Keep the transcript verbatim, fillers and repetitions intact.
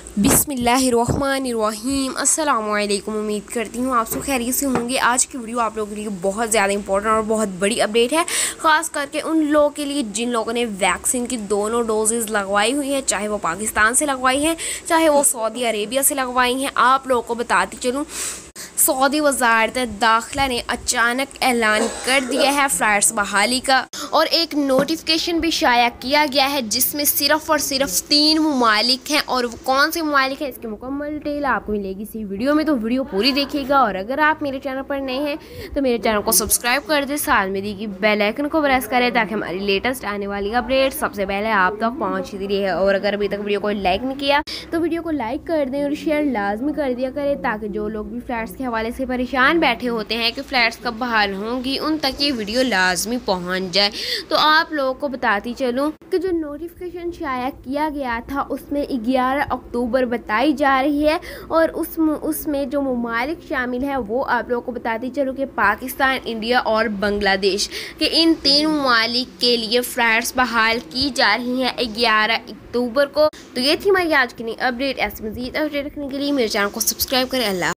बिस्मिल्लाहिर्रहमानिर्रहीम अस्सलामुअलैकुम। उम्मीद करती हूँ आप सब खैरियत से होंगे। आज की वीडियो आप लोगों के लिए बहुत ज़्यादा इंपॉर्टेंट और बहुत बड़ी अपडेट है, ख़ास करके उन लोगों के लिए जिन लोगों ने वैक्सीन की दोनों डोजेज़ लगवाई हुई हैं, चाहे वो पाकिस्तान से लगवाई हैं, चाहे वो सऊदी अरेबिया से लगवाई हैं। आप लोगों को बताती चलूँ, सऊदी वज़ारत दाखिला ने अचानक ऐलान कर दिया है फ़्लाइट्स बहाली का, और एक नोटिफिकेशन भी शाया किया गया है जिसमें सिर्फ और सिर्फ तीन ममालिक हैं। और वो कौन से ममालिक हैं, इसकी मुकम्मल डिटेल आपको मिलेगी इसी वीडियो में, तो वीडियो पूरी देखिएगा। और अगर आप मेरे चैनल पर नए हैं तो मेरे चैनल को सब्सक्राइब कर दें, साथ में दी बेल आइकन को प्रेस करें ताकि हमारी लेटेस्ट आने वाली अपडेट सबसे पहले आप तक पहुँचती रहे। और अगर अभी तक वीडियो को लाइक नहीं किया तो वीडियो को लाइक कर दें और शेयर लाजमी कर दिया करें, ताकि जो लोग भी फ्लैट्स के हवाले से परेशान बैठे होते हैं कि फ़्लैट्स कब बहाल होंगी, उन तक ये वीडियो लाजमी पहुंच जाए। तो आप लोगों को बताती चलूं कि जो नोटिफिकेशन शाया किया गया था उसमें ग्यारह अक्टूबर बताई जा रही है, और उस उसमें जो ममालिक शामिल है वो आप लोगों को बताती चलूँ कि पाकिस्तान, इंडिया और बांग्लादेश के इन तीन ममालिक के लिए फ़्लैट्स बहाल की जा रही हैं ग्यारह अक्टूबर को। तो ये थी हमारी आज की नई अपडेट। ऐसी मज़ीद अपडेट रखने के लिए मेरे चैनल को सब्सक्राइब करें। अल्लाह।